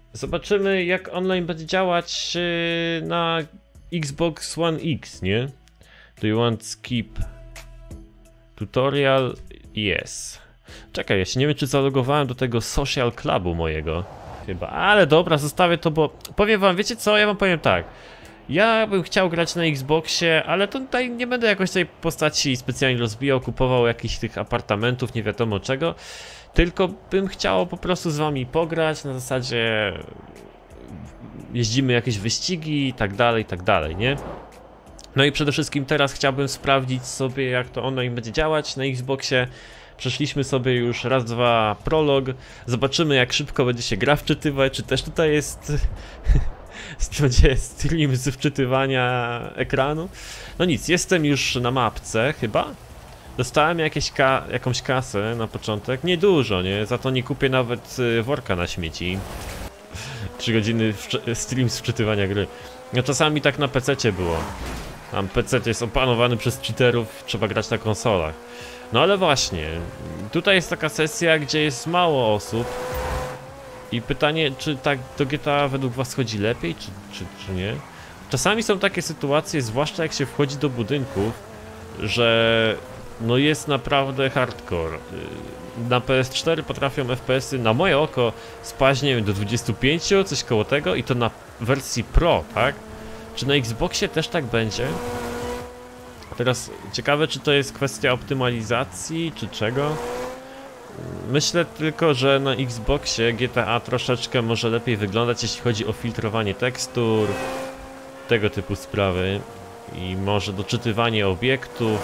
Zobaczymy, jak online będzie działać na Xbox One X, nie? Do you want skip tutorial? Yes. Czekaj, ja się nie wiem, czy zalogowałem do tego social clubu mojego. Chyba, ale dobra, zostawię to, bo powiem wam, wiecie co, ja wam powiem tak. Ja bym chciał grać na Xboxie, ale to tutaj nie będę jakoś tej postaci specjalnie rozbijał, kupował jakichś tych apartamentów, nie wiadomo czego. Tylko bym chciał po prostu z wami pograć, na zasadzie jeździmy jakieś wyścigi i tak dalej, nie? No i przede wszystkim teraz chciałbym sprawdzić sobie, jak to online będzie działać na Xboxie. Przeszliśmy sobie już raz, dwa prolog. Zobaczymy, jak szybko będzie się gra wczytywać, czy też tutaj jest będzie stream z wczytywania ekranu. No nic, jestem już na mapce chyba. Dostałem jakąś kasę na początek, nie dużo, nie? Za to nie kupię nawet worka na śmieci. 3 godziny stream z wczytywania gry. No czasami tak na PC-cie było. Tam PC jest opanowany przez cheaterów, trzeba grać na konsolach. No ale właśnie, tutaj jest taka sesja, gdzie jest mało osób. I pytanie, czy tak do GTA według was chodzi lepiej, czy nie? Czasami są takie sytuacje, zwłaszcza jak się wchodzi do budynków, że no jest naprawdę hardcore. Na PS4 potrafią FPS-y na moje oko spaść, nie wiem, do 25, coś koło tego, i to na wersji Pro, tak? Czy na Xboxie też tak będzie? Teraz ciekawe, czy to jest kwestia optymalizacji, czy czego? Myślę tylko, że na Xboxie GTA troszeczkę może lepiej wyglądać, jeśli chodzi o filtrowanie tekstur, tego typu sprawy, i może doczytywanie obiektów.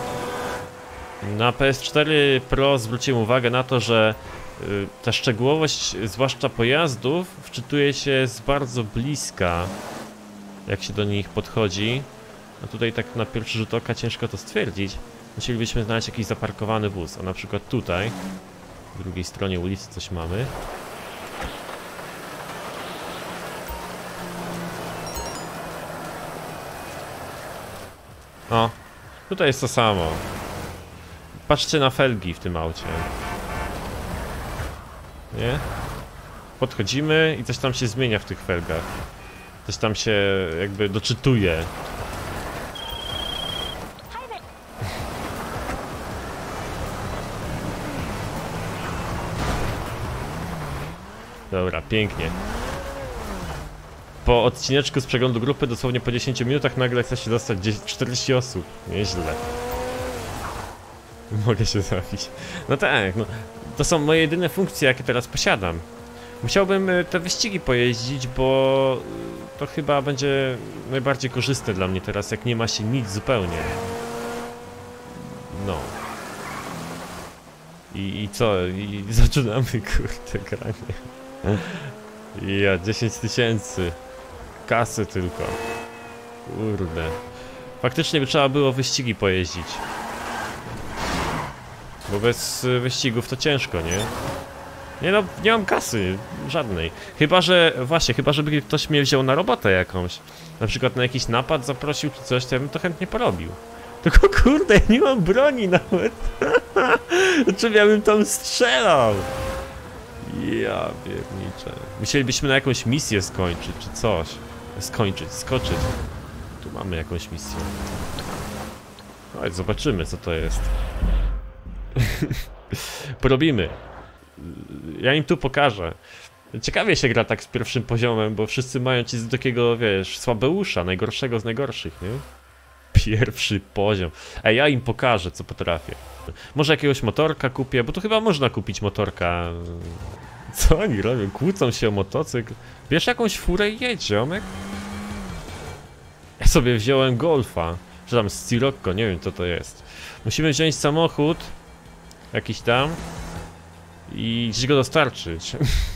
Na PS4 Pro zwróciłem uwagę na to, że ta szczegółowość, zwłaszcza pojazdów, wczytuje się z bardzo bliska, jak się do nich podchodzi. A tutaj tak na pierwszy rzut oka ciężko to stwierdzić. Musielibyśmy znaleźć jakiś zaparkowany wóz, a na przykład tutaj, w drugiej stronie ulicy coś mamy. O, tutaj jest to samo. Patrzcie na felgi w tym aucie. Nie? Podchodzimy i coś tam się zmienia w tych felgach. Coś tam się jakby doczytuje. Dobra, pięknie. Po odcineczku z przeglądu grupy, dosłownie po 10 minutach, nagle chce się dostać 40 osób. Nieźle. Mogę się zabić. No tak, no. To są moje jedyne funkcje, jakie teraz posiadam. Musiałbym te wyścigi pojeździć, bo to chyba będzie najbardziej korzystne dla mnie teraz, jak nie ma się nic zupełnie. No. I co? I zaczynamy, kurde, granie. Ja, 10 000 kasy tylko. Kurde. Faktycznie by trzeba było wyścigi pojeździć. Bo bez wyścigów to ciężko, nie? Nie no, nie mam kasy, żadnej. Chyba, że, właśnie, chyba żeby ktoś mnie wziął na robotę jakąś. Na przykład na jakiś napad zaprosił czy coś, to ja bym to chętnie porobił. Tylko kurde, ja nie mam broni nawet. Czym ja bym tam strzelał? Ja pierniczę. Musielibyśmy na jakąś misję skończyć, czy coś. Skoczyć. Tu mamy jakąś misję. Chodź, zobaczymy, co to jest. Porobimy. Ja im tu pokażę. Ciekawie się gra tak z pierwszym poziomem, bo wszyscy mają ci z takiego, wiesz, słabeusza, najgorszego z najgorszych, nie? Pierwszy poziom. Ej, ja im pokażę, co potrafię. Może jakiegoś motorka kupię, bo tu chyba można kupić motorka. Co oni robią? Kłócą się o motocykl. Bierz jakąś furę i jedź, ziomek. Ja sobie wziąłem Golfa. Czy tam Scirocco, nie wiem co to jest. Musimy wziąć samochód jakiś tam i gdzieś go dostarczyć.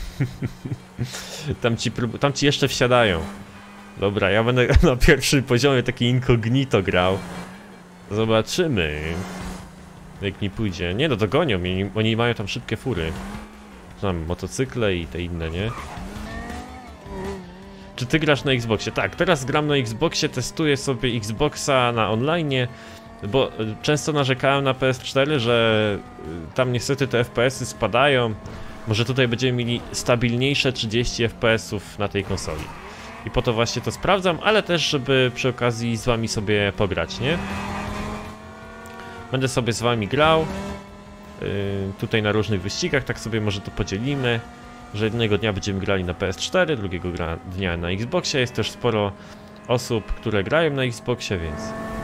Tam ci jeszcze wsiadają. Dobra, ja będę na pierwszym poziomie taki incognito grał. Zobaczymy, jak mi pójdzie. Nie no, dogonią mnie, oni mają tam szybkie fury. Tam motocykle i te inne, nie? Czy ty grasz na Xboxie? Tak, teraz gram na Xboxie, testuję sobie Xboxa na online, bo często narzekałem na PS4, że tam niestety te FPS-y spadają. Może tutaj będziemy mieli stabilniejsze 30 FPS-ów na tej konsoli. I po to właśnie to sprawdzam, ale też, żeby przy okazji z wami sobie pograć, nie? Będę sobie z wami grał. Tutaj na różnych wyścigach, tak sobie może to podzielimy. Że jednego dnia będziemy grali na PS4, drugiego dnia na Xboxie. Jest też sporo osób, które grają na Xboxie, więc...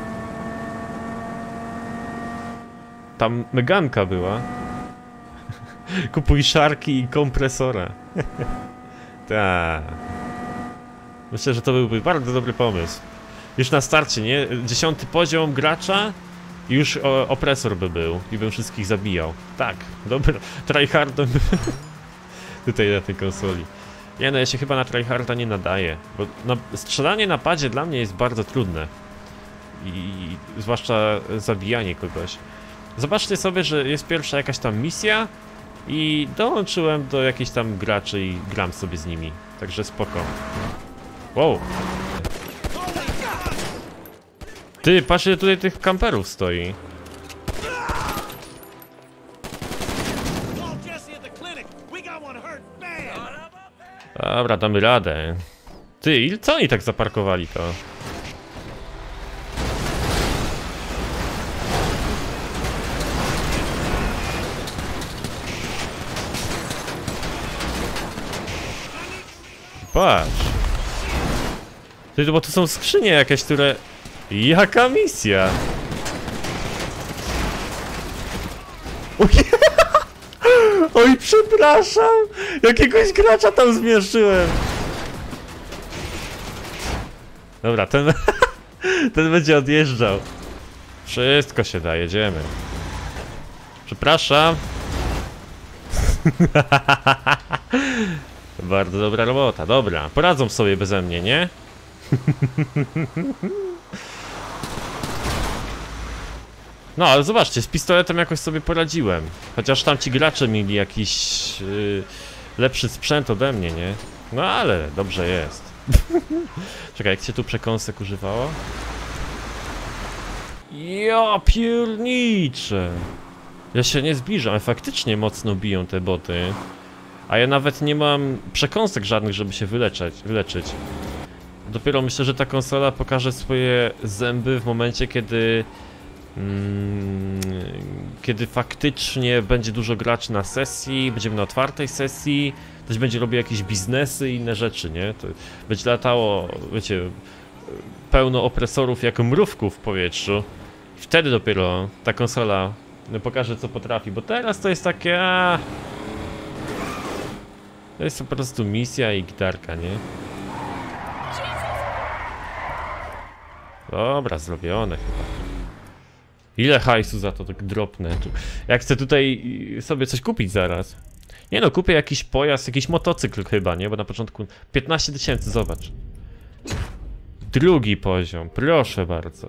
Tam Meganka była. Kupuj szarki i kompresora. Tak. Myślę, że to byłby bardzo dobry pomysł. Już na starcie, nie? 10. poziom gracza i już opresor by był i bym wszystkich zabijał. Tak, dobra. Tryhardem tutaj na tej konsoli. Nie no, ja się chyba na tryharda nie nadaję, bo strzelanie na padzie dla mnie jest bardzo trudne. I zwłaszcza zabijanie kogoś. Zobaczcie sobie, że jest pierwsza jakaś tam misja i dołączyłem do jakichś tam graczy i gram sobie z nimi. Także spoko. Wow. Ty, patrz ile tutaj tych kamperów stoi. Dobra, damy radę. Ty, co oni tak zaparkowali to? Patrz. Ty, bo to są skrzynie jakieś, które... Jaka misja? Oj, przepraszam! Jakiegoś gracza tam zmierzyłem! Dobra, ten... ten będzie odjeżdżał. Wszystko się da, jedziemy. Przepraszam. Bardzo dobra robota, dobra. Poradzą sobie beze mnie, nie? No, ale zobaczcie, z pistoletem jakoś sobie poradziłem. Chociaż tamci gracze mieli jakiś lepszy sprzęt ode mnie, nie? No ale dobrze jest. Czekaj, jak się tu przekąsek używało? Ja pierniczę! Ja się nie zbliżam, faktycznie mocno biją te boty. A ja nawet nie mam przekąsek żadnych, żeby się wyleczyć. Dopiero myślę, że ta konsola pokaże swoje zęby w momencie, kiedy faktycznie będzie dużo graczy na sesji, będziemy na otwartej sesji, ktoś będzie robił jakieś biznesy i inne rzeczy, nie? To będzie latało, wiecie, pełno opresorów jak mrówków w powietrzu. Wtedy dopiero ta konsola pokaże, co potrafi, bo teraz to jest takie... To jest po prostu misja i gitarka, nie? Dobra, zrobione chyba. Ile hajsu za to tak dropnę? Ja chcę tutaj sobie coś kupić zaraz. Nie no, kupię jakiś pojazd, jakiś motocykl chyba, nie? Bo na początku 15 000, zobacz. Drugi poziom, proszę bardzo.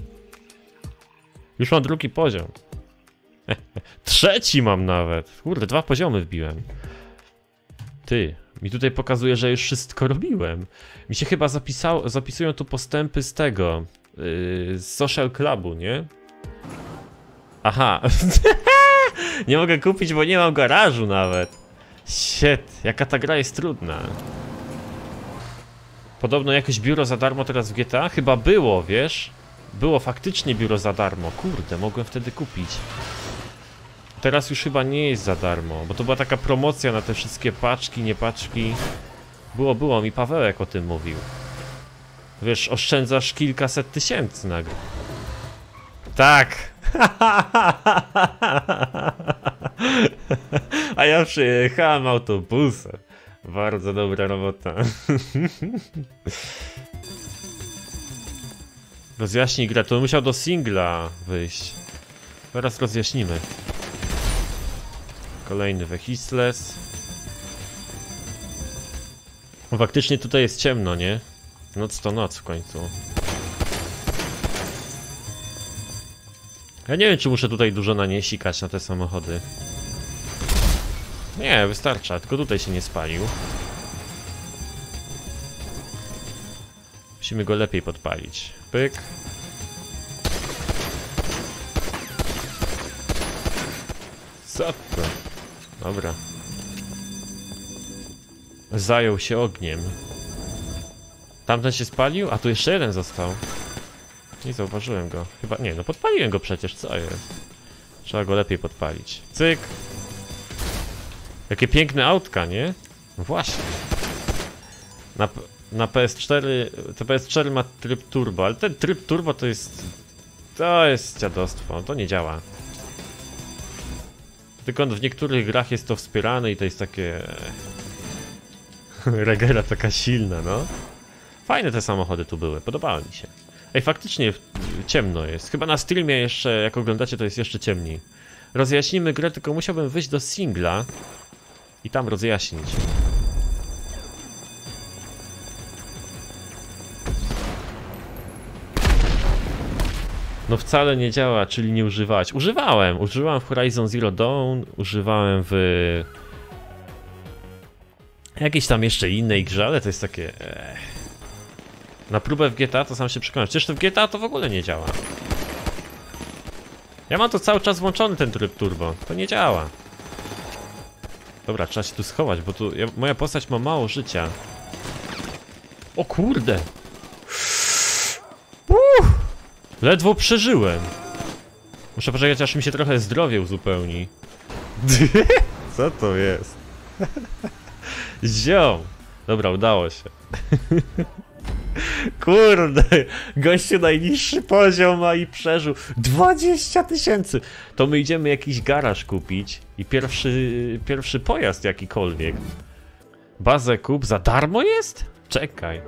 Już mam drugi poziom. Trzeci mam nawet. Kurde, 2 poziomy wbiłem. Ty, mi tutaj pokazuje, że już wszystko robiłem. Mi się chyba zapisują tu postępy z tego, z Social Clubu, nie? Aha. Nie mogę kupić, bo nie mam garażu nawet. Shit, jaka ta gra jest trudna. Podobno jakieś biuro za darmo teraz w GTA? Chyba było, wiesz? Było faktycznie biuro za darmo. Kurde, mogłem wtedy kupić. Teraz już chyba nie jest za darmo, bo to była taka promocja na te wszystkie paczki, nie paczki. Było, mi Pawełek o tym mówił. Wiesz, oszczędzasz kilkaset tysięcy nagle. Tak! A ja przyjechałem autobusem. Bardzo dobra robota. Rozjaśnij grę, to musiał do singla wyjść. Teraz rozjaśnimy. Kolejny Vehicle. Faktycznie tutaj jest ciemno, nie? Noc to noc w końcu. Ja nie wiem, czy muszę tutaj dużo na nie sikać, na te samochody. Nie, wystarcza, tylko tutaj się nie spalił. Musimy go lepiej podpalić. Pyk. Co to? Dobra. zajął się ogniem. Tamten się spalił? A tu jeszcze jeden został. Nie zauważyłem go. Chyba nie, no podpaliłem go przecież, co jest? Trzeba go lepiej podpalić. Cyk! Jakie piękne autka, nie? No właśnie. Na PS4, to PS4 ma tryb turbo, ale ten tryb turbo to jest... To jest dziadostwo, to nie działa. Tylko w niektórych grach jest to wspierane i to jest takie... Regera taka silna, no. Fajne te samochody tu były, podobały mi się. Ej, faktycznie ciemno jest. Chyba na streamie jeszcze, jak oglądacie, to jest jeszcze ciemniej. Rozjaśnimy grę, tylko musiałbym wyjść do singla i tam rozjaśnić. No wcale nie działa, czyli nie używałeś. Używałem w Horizon Zero Dawn, używałem w... jakiejś tam jeszcze innej grze, ale to jest takie... Na próbę w GTA to sam się przekonać. Przecież to w GTA to w ogóle nie działa. Ja mam to cały czas włączony, ten tryb turbo. To nie działa. Dobra, trzeba się tu schować, bo tu moja postać ma mało życia. O kurde! Ledwo przeżyłem. Muszę poczekać, aż mi się trochę zdrowie uzupełni. Co to jest? Ziom! Dobra, udało się. Kurde, gościu najniższy poziom ma i przeżył 20 000. To my idziemy jakiś garaż kupić i pierwszy pojazd jakikolwiek. Bazę kup za darmo jest? Czekaj.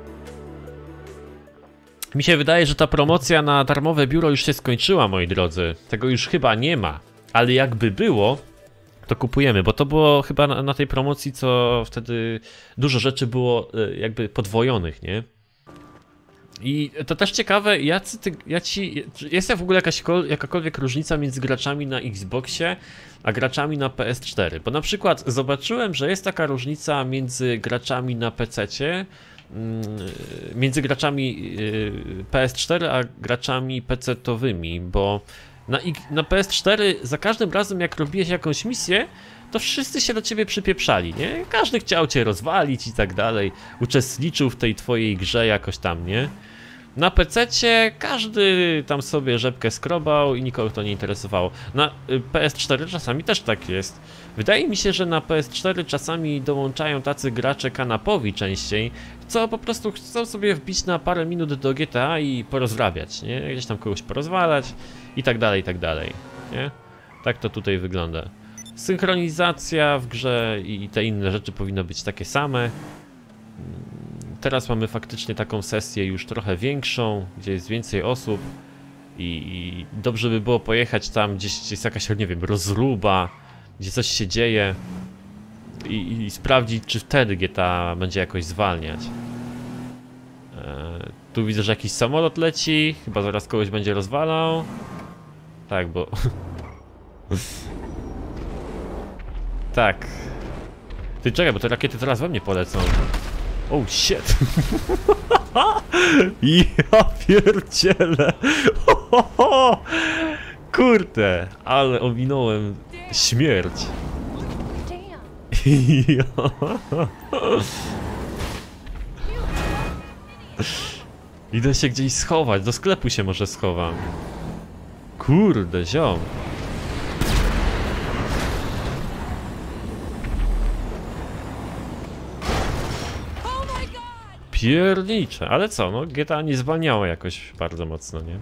Mi się wydaje, że ta promocja na darmowe biuro już się skończyła, moi drodzy. Tego już chyba nie ma. Ale jakby było, to kupujemy, bo to było chyba na tej promocji, co wtedy dużo rzeczy było jakby podwojonych, nie? I to też ciekawe, jest w ogóle jakakolwiek różnica między graczami na Xboxie, a graczami na PS4? Bo na przykład zobaczyłem, że jest taka różnica między graczami na PC-cie, między graczami PS4 a graczami PC-towymi, bo na PS4 za każdym razem jak robiłeś jakąś misję, to wszyscy się do ciebie przypieprzali, nie? Każdy chciał cię rozwalić i tak dalej, uczestniczył w tej twojej grze jakoś tam, nie? Na PC-cie każdy tam sobie rzepkę skrobał i nikogo to nie interesowało. Na PS4 czasami też tak jest. Wydaje mi się, że na PS4 czasami dołączają tacy gracze kanapowi częściej, co po prostu chcą sobie wbić na parę minut do GTA i porozrabiać, nie? Gdzieś tam kogoś porozwalać i tak dalej, nie? Tak to tutaj wygląda. Synchronizacja w grze i te inne rzeczy powinny być takie same. Teraz mamy faktycznie taką sesję już trochę większą, gdzie jest więcej osób i dobrze by było pojechać tam, gdzieś jest jakaś, nie wiem, rozruba, gdzie coś się dzieje i sprawdzić, czy wtedy GTA będzie jakoś zwalniać. Tu widzę, że jakiś samolot leci, chyba zaraz kogoś będzie rozwalał. Tak, bo... Tak. Ty czekaj, bo te rakiety teraz we mnie polecą. Oh shit. Ja pierdzielę. Kurde, ale ominąłem śmierć. Idę się gdzieś schować, do sklepu się może schowam. Kurde, ziom. Piernicze, ale co, no GTA nie zwalniało jakoś bardzo mocno, nie?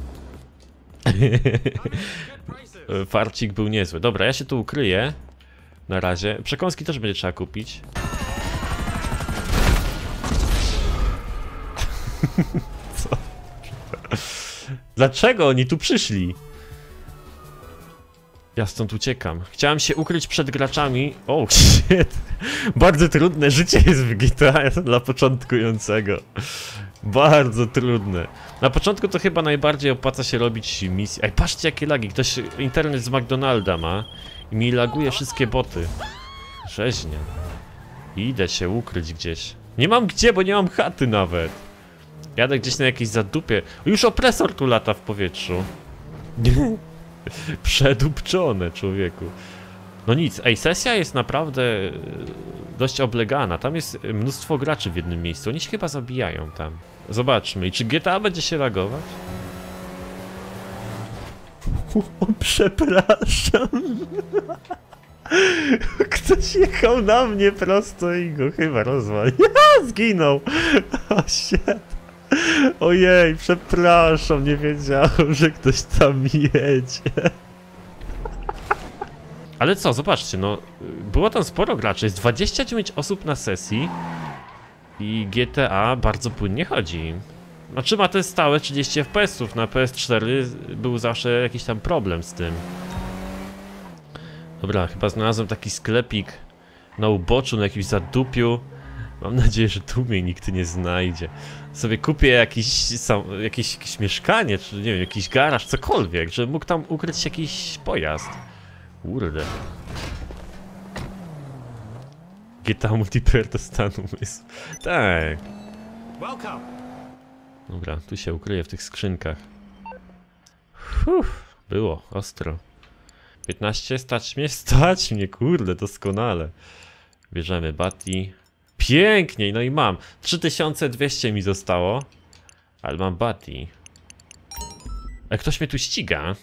Farcik był niezły. Dobra, ja się tu ukryję. Na razie. Przekąski też będzie trzeba kupić. Co? Dlaczego oni tu przyszli? Ja stąd uciekam. Chciałem się ukryć przed graczami. Oh shit. Bardzo trudne życie jest w GTA dla początkującego. Bardzo trudne. Na początku to chyba najbardziej opłaca się robić misje. Ej, patrzcie jakie lagi. Ktoś internet z McDonalda ma i mi laguje wszystkie boty. Rzeźnia. Idę się ukryć gdzieś. Nie mam gdzie, bo nie mam chaty nawet. Jadę gdzieś na jakieś zadupie. Już opresor tu lata w powietrzu. Przedupczone, człowieku. No nic, ej, sesja jest naprawdę dość oblegana. Tam jest mnóstwo graczy w jednym miejscu. Oni się chyba zabijają tam. Zobaczmy. I czy GTA będzie się lagować? O, przepraszam. Ktoś jechał na mnie prosto i go chyba rozwalił. Ja, zginął. O, shit. Ojej, przepraszam, nie wiedziałem, że ktoś tam jedzie. Ale co, zobaczcie, no, było tam sporo graczy, jest 29 osób na sesji i GTA bardzo płynnie chodzi. Znaczy ma te stałe 30 FPS-ów, na PS4 był zawsze jakiś tam problem z tym. Dobra, chyba znalazłem taki sklepik na uboczu, na jakimś zadupiu. Mam nadzieję, że tu mnie nikt nie znajdzie. Sobie kupię jakieś mieszkanie, czy nie wiem, jakiś garaż, cokolwiek, żeby mógł tam ukryć jakiś pojazd. Kurde. GTA multiplayer to stan umysłu. Tak. Dobra, tu się ukryję w tych skrzynkach. Było ostro. 15, stać mnie? Stać mnie, kurde, doskonale. Bierzemy Bati. Piękniej, no i mam. 3200 mi zostało. Ale mam Bati. A ktoś mnie tu ściga.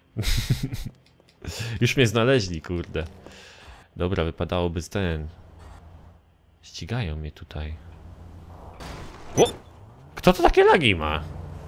Już mnie znaleźli, kurde. Dobra, wypadałoby z ten. Ścigają mnie tutaj. O! Kto to takie lagi ma?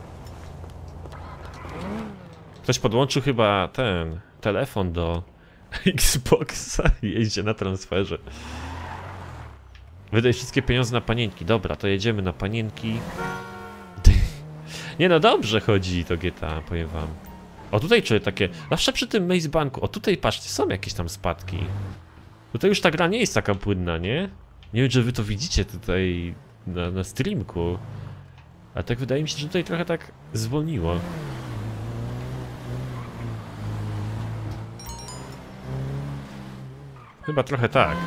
Ktoś podłączył chyba ten telefon do Xboxa i jeździ na transferze. Wydaj wszystkie pieniądze na panienki. Dobra, to jedziemy na panienki. Nie no, dobrze chodzi to GTA, powiem wam. O, tutaj czuję takie... Zawsze przy tym Maze Banku... O, tutaj patrzcie, są jakieś tam spadki. Tutaj już ta gra nie jest taka płynna, nie? Nie wiem, czy wy to widzicie tutaj na streamku. Ale tak wydaje mi się, że tutaj trochę tak zwolniło. Chyba trochę tak.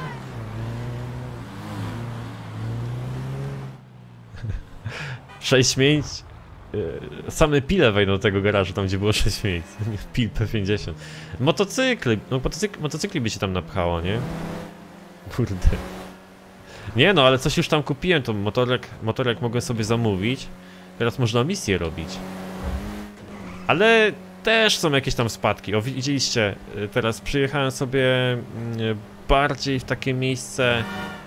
Sześć miejsc. Same pile wejdą do tego garażu, tam gdzie było 6 miejsc. Pil P50. Motocykli. No motocykli by się tam napchało, nie? Kurde. Nie no, ale coś już tam kupiłem, to motorek mogłem sobie zamówić. Teraz można misję robić. Ale też są jakieś tam spadki. O, widzieliście, teraz przyjechałem sobie bardziej w takie miejsce...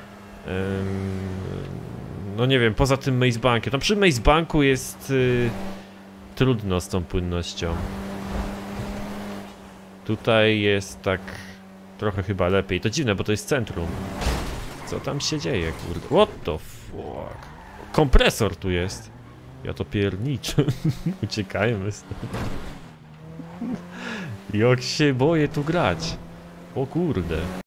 no nie wiem, poza tym Maze Bankiem. Tam przy Maze Banku jest trudno z tą płynnością. Tutaj jest tak trochę chyba lepiej. To dziwne, bo to jest centrum. Co tam się dzieje, kurde? What the fuck? Kompresor tu jest. Ja to pierniczę. Uciekajmy stąd. Jak się boję tu grać. O kurde.